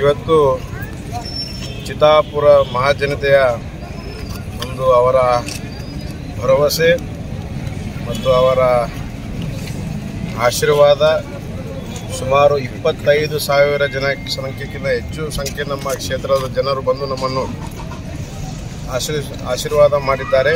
ಇವತ್ತು ಚಿತ್ತಾಪುರ ಮಹಾಜನತೆಯ ಒಂದು ಅವರ ಭರವಸೆ ಮತ್ತು ಅವರ ಆಶೀರ್ವಾದ ಸುಮಾರು 25,000 ಜನ ಸಂಖ್ಯೆಗಿಂತ ಹೆಚ್ಚು ಸಂಖ್ಯೆ ನಮ್ಮ ಕ್ಷೇತ್ರದ ಜನರು ಬಂದು ನಮ್ಮನ್ನು ಆಶೀರ್ವಾದ ಮಾಡಿದ್ದಾರೆ.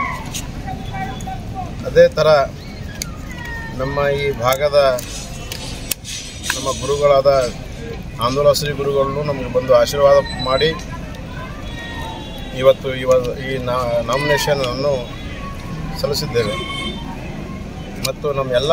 ಅದೇ ಥರ ನಮ್ಮ ಈ ಭಾಗದ ನಮ್ಮ ಗುರುಗಳಾದ ಆಂದೋಲನ ಶ್ರೀ ಗುರುಗಳು ನಮಗೆ ಬಂದು ಆಶೀರ್ವಾದ ಮಾಡಿ ಇವತ್ತು ಈ ನಾಮಿನೇಷನ್ ಅನ್ನು ಸಲ್ಲಿಸಿದ್ದೇವೆ. ಮತ್ತು ನಮ್ಮೆಲ್ಲ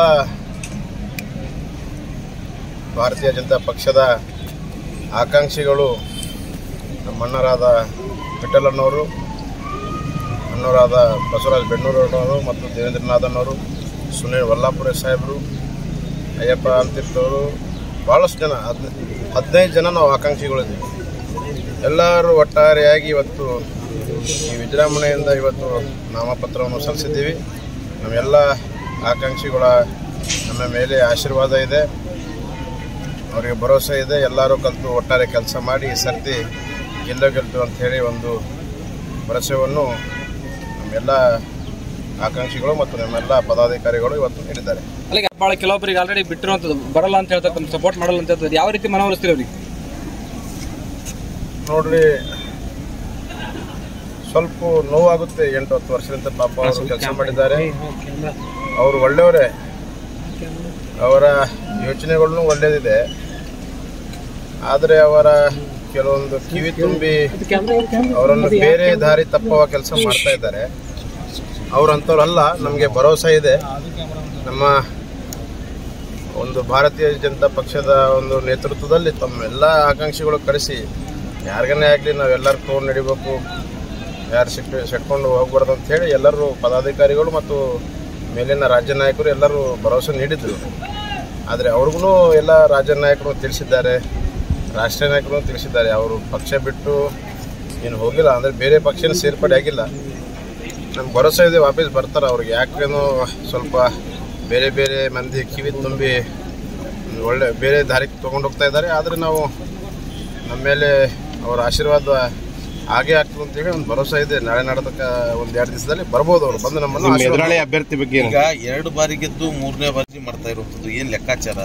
ಭಾರತೀಯ ಜನತಾ ಪಕ್ಷದ ಆಕಾಂಕ್ಷಿಗಳು ನಮ್ಮ ಅಣ್ಣರಾದ ವಿಠಲಣ್ಣವರು, ಅಣ್ಣವರಾದ ಬಸವರಾಜ ಬೆಣ್ಣೂರವರು ಮತ್ತು ದೇವೇಂದ್ರನಾಥನವರು, ಸುನೀಲ್ ವಲ್ಲಾಪುರೆ ಸಾಹೇಬರು, ಅಯ್ಯಪ್ಪ ಅಂತಿರ್ತವರು, ಭಾಳಷ್ಟು ಜನ 15 ಜನ ನಾವು ಆಕಾಂಕ್ಷಿಗಳಿದ್ದೀವಿ. ಎಲ್ಲರೂ ಒಟ್ಟಾರೆಯಾಗಿ ಇವತ್ತು ಈ ವಿಜೃಂಭಣೆಯಿಂದ ಇವತ್ತು ನಾಮಪತ್ರವನ್ನು ಸಲ್ಲಿಸಿದ್ದೀವಿ. ನಮ್ಮೆಲ್ಲ ಆಕಾಂಕ್ಷಿಗಳ ನಮ್ಮ ಮೇಲೆ ಆಶೀರ್ವಾದ ಇದೆ, ಅವರಿಗೆ ಭರವಸೆ ಇದೆ. ಎಲ್ಲರೂ ಕಲಿತು ಒಟ್ಟಾರೆ ಕೆಲಸ ಮಾಡಿ ಈ ಸರ್ತಿ ಗೆಲ್ತು ಅಂಥೇಳಿ ಒಂದು ಭರವಸೆಯನ್ನು ನಮ್ಮೆಲ್ಲ ಆಕಾಂಕ್ಷಿಗಳು ಮತ್ತು ನಮ್ಮೆಲ್ಲ ಪದಾಧಿಕಾರಿಗಳು ಇವತ್ತು ನೀಡಿದ್ದಾರೆ. ಅಲ್ಲಿಗೆ ಭಾಳ ಕೆಲವೊಬ್ಬರಿಗೆ ಆಲ್ರೆಡಿ ಬಿಟ್ಟಿರುವಂಥದ್ದು ಬರಲ್ಲ ಅಂತ ಹೇಳ್ತಾರೆ, ತಮ್ಮ ಸಪೋರ್ಟ್ ಮಾಡಲ್ಲ ಅಂತ ಹೇಳ್ತಾರೆ. ಯಾವ ರೀತಿ ಮನವೊಲಿಸ್ತೀರಿ ಅವ್ರಿಗೆ? ನೋಡ್ರಿ, ಸ್ವಲ್ಪ ನೋವಾಗುತ್ತೆ. 8-10 ವರ್ಷದಿಂದ ಪಾಪ ಅವರು ಕೆಲಸ ಮಾಡಿದ್ದಾರೆ. ಅವರು ಒಳ್ಳೆಯವರೇ, ಅವರ ಯೋಚನೆಗಳನ್ನು ಒಳ್ಳೆಯದಿದೆ. ಆದರೆ ಅವರ ಕೆಲವೊಂದು ಕಿವಿ ತುಂಬಿ ಅವರನ್ನು ಬೇರೆ ದಾರಿ ತಪ್ಪುವ ಕೆಲಸ ಮಾಡ್ತಾ ಇದ್ದಾರೆ. ಅವರಂಥವ್ರಲ್ಲ. ನಮಗೆ ಭರವಸೆ ಇದೆ, ನಮ್ಮ ಒಂದು ಭಾರತೀಯ ಜನತಾ ಪಕ್ಷದ ಒಂದು ನೇತೃತ್ವದಲ್ಲಿ ತಮ್ಮೆಲ್ಲ ಆಕಾಂಕ್ಷಿಗಳು ಕರೆಸಿ ಯಾರಿಗನ್ನೇ ಆಗಲಿ ನಾವೆಲ್ಲರೂ ತೊಗೊಂಡು ನಡಿಬೇಕು, ಯಾರು ಸೆಟ್ಕೊಂಡು ಹೋಗ್ಬಾರ್ದು ಅಂಥೇಳಿ ಎಲ್ಲರೂ ಪದಾಧಿಕಾರಿಗಳು ಮತ್ತು ಮೇಲಿನ ರಾಜ್ಯ ನಾಯಕರು ಎಲ್ಲರೂ ಭರವಸೆ ನೀಡಿದ್ರು. ಆದರೆ ಅವ್ರಿಗೂ ಎಲ್ಲ ರಾಜ್ಯ ನಾಯಕರು ತಿಳಿಸಿದ್ದಾರೆ, ರಾಷ್ಟ್ರೀಯ ನಾಯಕರು ತಿಳಿಸಿದ್ದಾರೆ. ಅವರು ಪಕ್ಷ ಬಿಟ್ಟು ಏನು ಹೋಗಿಲ್ಲ, ಅಂದರೆ ಬೇರೆ ಪಕ್ಷನ ಸೇರ್ಪಡೆ ಆಗಿಲ್ಲ. ನಮ್ಗೆ ಭರವಸೆ ಇದೆ ವಾಪಸ್ ಬರ್ತಾರೆ. ಅವ್ರಿಗೆ ಯಾಕೇನೋ ಸ್ವಲ್ಪ ಬೇರೆ ಬೇರೆ ಮಂದಿ ಕಿವಿ ತುಂಬಿ ಒಳ್ಳೆ ಬೇರೆ ದಾರಿಗೆ ತೊಗೊಂಡು ಹೋಗ್ತಾ ಇದ್ದಾರೆ. ಆದರೆ ನಾವು ನಮ್ಮ ಮೇಲೆ ಅವರ ಆಶೀರ್ವಾದ ಹಾಗೆ ಆಗ್ತದೆ ಅಂತೇಳಿ ಒಂದು ಭರವಸೆ ಇದೆ. ನಾಳೆ ನಾಡೋದಕ್ಕೆ 1-2 ದಿವಸದಲ್ಲಿ ಬರ್ಬೋದು. ಅವರು ಬಂದು ನಮ್ಮನ್ನು ಎದುರಾಳಿ ಅಭ್ಯರ್ಥಿ ಬಗ್ಗೆ ಈಗ 2 ಬಾರಿ ಗೆದ್ದು 3ನೇ ಬಾರಿ ಮಾಡ್ತಾ ಇರುವಂಥದ್ದು ಏನು ಲೆಕ್ಕಾಚಾರ?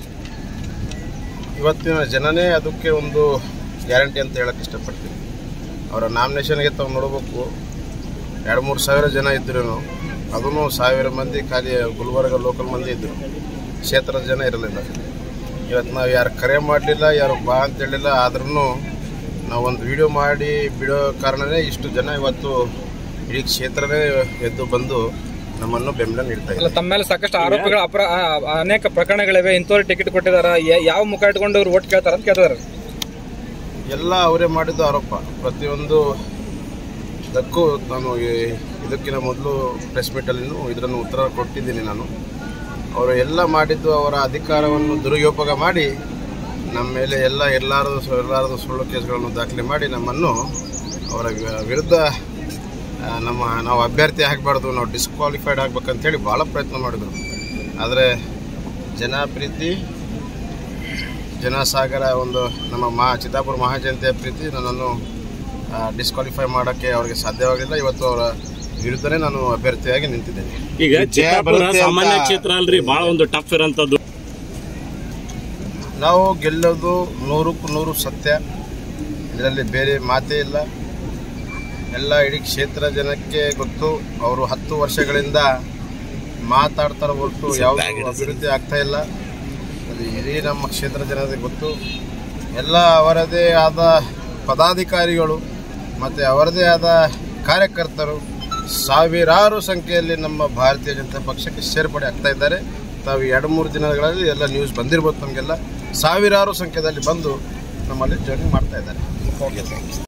ಇವತ್ತಿನ ಜನನೇ ಅದಕ್ಕೆ ಒಂದು ಗ್ಯಾರಂಟಿ ಅಂತ ಹೇಳಕ್ಕೆ ಇಷ್ಟಪಡ್ತೀನಿ. ಅವರ ನಾಮಿನೇಷನ್ಗೆ ತಾವು ನೋಡಬೇಕು, 2-3 ಸಾವಿರ ಜನ ಇದ್ದರು. ಅದೂ 1000 ಮಂದಿ ಖಾಲಿ ಗುಲ್ಬರ್ಗ ಲೋಕಲ್ ಮಂದಿ ಇದ್ದರು, ಕ್ಷೇತ್ರದ ಜನ ಇರಲಿಲ್ಲ. ಇವತ್ತು ನಾವು ಯಾರು ಕರೆ ಮಾಡಲಿಲ್ಲ, ಯಾರು ಬಾ ಅಂತ ಹೇಳಿಲ್ಲ. ಆದ್ರೂ ನಾವೊಂದು ವಿಡಿಯೋ ಮಾಡಿ ಬಿಡೋ ಕಾರಣವೇ ಇಷ್ಟು ಜನ ಇವತ್ತು ಇಡೀ ಕ್ಷೇತ್ರನೇ ಎದ್ದು ಬಂದು ನಮ್ಮನ್ನು ಬೆಂಬಲ ನೀಡ್ತಾ ಇದ್ದಾರೆ. ತಮ್ಮ ಮೇಲೆ ಸಾಕಷ್ಟು ಆರೋಪಗಳು, ಅನೇಕ ಪ್ರಕರಣಗಳಿವೆ. ಇಂಥವ್ರು ಟಿಕೆಟ್ ಕೊಟ್ಟಿದ್ದಾರೆ, ಯಾವ ಮುಖ ಇಟ್ಕೊಂಡು ಅವ್ರು ಓಟ್ ಕೇಳ್ತಾರೆ ಅಂತ ಕೇಳ್ತಾರೆ. ಎಲ್ಲ ಅವರೇ ಮಾಡಿದ್ದು ಆರೋಪ. ಪ್ರತಿಯೊಂದು ಇದಕ್ಕೂ ನಾನು ಇದಕ್ಕಿಂತ ಮೊದಲು ಪ್ರೆಸ್ ಮೀಟಲ್ಲಿ ಇದನ್ನು ಉತ್ತರ ಕೊಟ್ಟಿದ್ದೀನಿ. ನಾನು ಅವರು ಎಲ್ಲ ಮಾಡಿದ್ದು ಅವರ ಅಧಿಕಾರವನ್ನು ದುರುಪಯೋಗ ಮಾಡಿ ನಮ್ಮ ಮೇಲೆ ಎಲ್ಲಾರದು ಸುಳ್ಳು ಕೇಸ್ಗಳನ್ನು ದಾಖಲೆ ಮಾಡಿ ನಮ್ಮನ್ನು ಅವರ ವಿರುದ್ಧ ನಾವು ಅಭ್ಯರ್ಥಿ ಆಗಬಾರ್ದು, ನಾವು ಡಿಸ್ಕ್ವಾಲಿಫೈಡ್ ಆಗ್ಬೇಕಂತೇಳಿ ಭಾಳ ಪ್ರಯತ್ನ ಮಾಡಿದರು. ಆದರೆ ಜನಪ್ರೀತಿ, ಜನಸಾಗರ ಒಂದು ನಮ್ಮ ಚಿತ್ತಾಪುರ ಮಹಾಜನತೆಯ ಪ್ರೀತಿ ನನ್ನನ್ನು ಡಿಸ್ಕ್ವಾಲಿಫೈ ಮಾಡೋಕ್ಕೆ ಅವರಿಗೆ ಸಾಧ್ಯವಾಗಿಲ್ಲ. ಇವತ್ತು ಅವರ ವಿರುದ್ಧನೇ ನಾನು ಅಭ್ಯರ್ಥಿಯಾಗಿ ನಿಂತಿದ್ದೇನೆ. ಈಗ ಸಾಮಾನ್ಯ ಕ್ಷೇತ್ರ ಅಲ್ರಿ, ಭಾಳ ಒಂದು ಟಫ್ ಇರೋಂಥದ್ದು. ನಾವು ಗೆಲ್ಲೋದು 100ಕ್ಕೆ 100 ಸತ್ಯ, ಇದರಲ್ಲಿ ಬೇರೆ ಮಾತೇ ಇಲ್ಲ. ಎಲ್ಲ ಇಡೀ ಕ್ಷೇತ್ರ ಜನಕ್ಕೆ ಗೊತ್ತು. ಅವರು 10 ವರ್ಷಗಳಿಂದ ಮಾತಾಡ್ತಾರೆ ಹೊರತು ಯಾವುದು ಅಭಿವೃದ್ಧಿ ಆಗ್ತಾ ಇಲ್ಲ. ಅದು ಇಡೀ ನಮ್ಮ ಕ್ಷೇತ್ರ ಜನತೆ ಗೊತ್ತು. ಎಲ್ಲ ಅವರದೇ ಆದ ಪದಾಧಿಕಾರಿಗಳು ಮತ್ತು ಅವರದೇ ಆದ ಕಾರ್ಯಕರ್ತರು ಸಾವಿರಾರು ಸಂಖ್ಯೆಯಲ್ಲಿ ನಮ್ಮ ಭಾರತೀಯ ಜನತಾ ಪಕ್ಷಕ್ಕೆ ಸೇರ್ಪಡೆ ಆಗ್ತಾ ಇದ್ದಾರೆ. ತಾವು 2-3 ದಿನಗಳಲ್ಲಿ ಎಲ್ಲ ನ್ಯೂಸ್ ಬಂದಿರ್ಬೋದು. ನಮಗೆಲ್ಲ ಸಾವಿರಾರು ಸಂಖ್ಯೆಯಲ್ಲಿ ಬಂದು ನಮ್ಮಲ್ಲಿ ಜಾಯ್ನಿಂಗ್ ಮಾಡ್ತಾ ಇದ್ದಾರೆ.